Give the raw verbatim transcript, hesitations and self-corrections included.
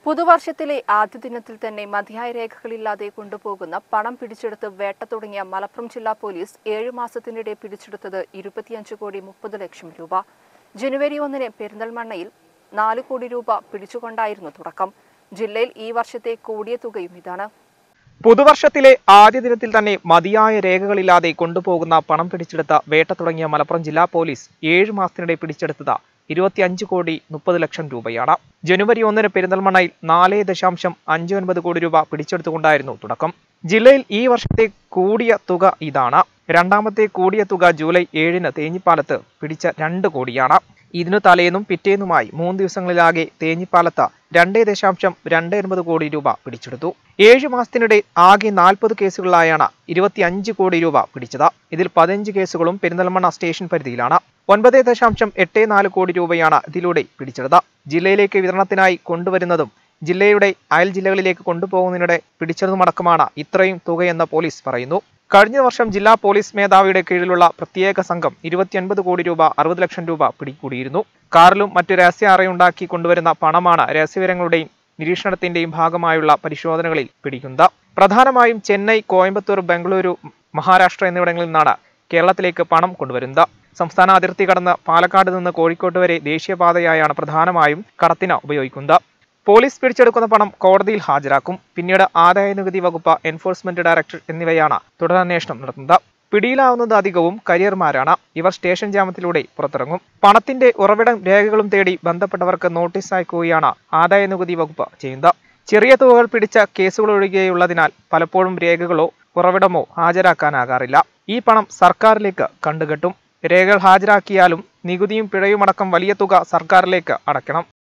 പുതുവർഷത്തിലെ ആദ്യ ദിനത്തിൽ തന്നെ മതിയായ രേഖകളില്ലാതെ കൊണ്ടുപോകുന്ന പണം പിടിച്ചെടുത്ത് വേട്ട തുടങ്ങിയ മലപ്പുറം ജില്ലാ പോലീസ് ഏഴു മാസത്തിനിടെ പിടിച്ചെടുത്തത് ഇരുപത്തിയഞ്ച് കോടി മുപ്പത് ലക്ഷം രൂപ. ജനുവരി ഒന്നിന് പെരിന്തൽമണ്ണയിൽ നാല് കോടി രൂപ പിടിച്ചുകൊണ്ടായിരുന്നു തുടക്കം. ജില്ലയിൽ ഈ വർഷത്തെ കൂടിയ തുകയും ഇതാണ്. പുതുവർഷത്തിലെ ആദ്യ ദിനത്തിൽ തന്നെ മതിയായ രേഖകളില്ലാതെ കൊണ്ടുപോകുന്ന പണം പിടിച്ചെടുത്ത വേട്ട തുടങ്ങിയ മലപ്പുറം ജില്ലാ പോലീസ് ഏഴു മാസത്തിനിടെ പിടിച്ചെടുത്തത് ഇരുപത്തിയഞ്ച് കോടി മുപ്പത് ലക്ഷം രൂപയാണ്. ജനുവരി ഒന്നിന് പെരിന്തൽമണ്ണയിൽ നാല് ദശാംശം അഞ്ച് ഒൻപത് കോടി രൂപ പിടിച്ചെടുത്തുകൊണ്ടായിരുന്നു തുടക്കം. ജില്ലയിൽ ഈ വർഷത്തെ കൂടിയ തുക ഇതാണ്. രണ്ടാമത്തെ കൂടിയ തുക ജൂലൈ ഏഴിന് തേഞ്ഞിപ്പാലത്ത് പിടിച്ച രണ്ട് കോടിയാണ്. ഇതിനു തലേന്നും പിറ്റേന്നുമായി മൂന്ന് ദിവസങ്ങളിലാകെ തേഞ്ഞിപ്പാലത്ത് രണ്ട് ദശാംശം രണ്ട് ഒൻപത് കോടി രൂപ പിടിച്ചെടുത്തു. ഏഴു മാസത്തിനിടെ ആകെ നാൽപ്പത് കേസുകളിലായാണ് ഇരുപത്തിയഞ്ച് കോടി രൂപ പിടിച്ചത്. ഇതിൽ പതിനഞ്ച് കേസുകളും പെരിന്തൽമണ്ണ സ്റ്റേഷൻ പരിധിയിലാണ്. ഒൻപത് ദശാംശം എട്ട് നാല് കോടി രൂപയാണ് ഇതിലൂടെ പിടിച്ചെടുത്തത്. ജില്ലയിലേക്ക് വിതരണത്തിനായി കൊണ്ടുവരുന്നതും ജില്ലയുടെ അയൽ ജില്ലകളിലേക്ക് കൊണ്ടുപോകുന്നതിനിടെ പിടിച്ചതുമടക്കമാണ് ഇത്രയും തുകയെന്ന് പോലീസ് പറയുന്നു. കഴിഞ്ഞ വർഷം ജില്ലാ പോലീസ് മേധാവിയുടെ കീഴിലുള്ള പ്രത്യേക സംഘം ഇരുപത്തിയൊൻപത് കോടി രൂപ അറുപത് ലക്ഷം രൂപ പിടികൂടിയിരുന്നു. കാറിലും മറ്റു രഹസ്യ അറയുണ്ടാക്കി കൊണ്ടുവരുന്ന പണമാണ് രഹസ്യവിവരങ്ങളുടെയും നിരീക്ഷണത്തിന്റെയും ഭാഗമായുള്ള പരിശോധനകളിൽ പിടിക്കുന്നത്. പ്രധാനമായും ചെന്നൈ, കോയമ്പത്തൂർ, ബംഗളൂരു, മഹാരാഷ്ട്ര എന്നിവിടങ്ങളിൽ നിന്നാണ് കേരളത്തിലേക്ക് പണം കൊണ്ടുവരുന്നത്. സംസ്ഥാന അതിർത്തി കടന്ന് പാലക്കാട് നിന്ന് കോഴിക്കോട്ട് വരെ ദേശീയപാതയായാണ് പ്രധാനമായും കടത്തിന് ഉപയോഗിക്കുന്നത്. പോലീസ് പിടിച്ചെടുക്കുന്ന പണം കോടതിയിൽ ഹാജരാക്കും. പിന്നീട് ആദായനികുതി വകുപ്പ്, എൻഫോഴ്സ്മെന്റ് ഡയറക്ടർ എന്നിവയാണ് തുടരന്വേഷണം നടത്തുന്നത്. പിടിയിലാവുന്നത് അധികവും കരിയർമാരാണ്. ഇവർ സ്റ്റേഷൻ ജാമ്യത്തിലൂടെ പുറത്തിറങ്ങും. പണത്തിന്റെ ഉറവിടം രേഖകളും തേടി ബന്ധപ്പെട്ടവർക്ക് നോട്ടീസ് അയക്കുകയാണ് ആദായനികുതി വകുപ്പ് ചെയ്യുന്നത്. ചെറിയ തുകകൾ പിടിച്ച കേസുകൾ ഒഴികെയുള്ളതിനാൽ പലപ്പോഴും രേഖകളോ ഉറവിടമോ ഹാജരാക്കാനാകാറില്ല. ഈ പണം സർക്കാരിലേക്ക് കണ്ടുകെട്ടും. രേഖകൾ ഹാജരാക്കിയാലും നികുതിയും പിഴയുമടക്കം വലിയ തുക സർക്കാരിലേക്ക് അടയ്ക്കണം.